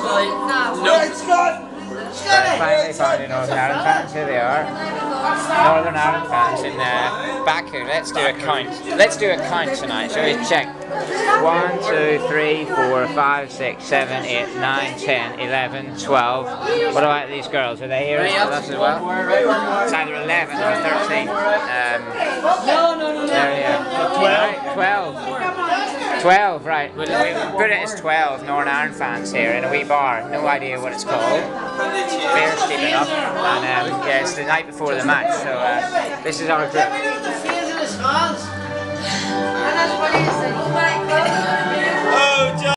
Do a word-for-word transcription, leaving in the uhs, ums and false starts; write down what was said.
No. Right, finally found the Northern Ireland fans. Here they are. Northern Ireland fans in uh, Baku. Let's do a count. Let's do a count tonight. Shall we check? One, two, three, four, five, six, seven, eight, nine, ten, eleven, twelve. What about these girls? Are they here with us as well? It's either eleven or thirteen. Um, there we are. twelve. twelve. twelve, right. We'll, we'll put it as twelve Northern Ireland fans here in a wee bar. No idea what it's called. Beer's cheap enough. And um, yeah, it's the night before the match, so uh, this is our group. Oh,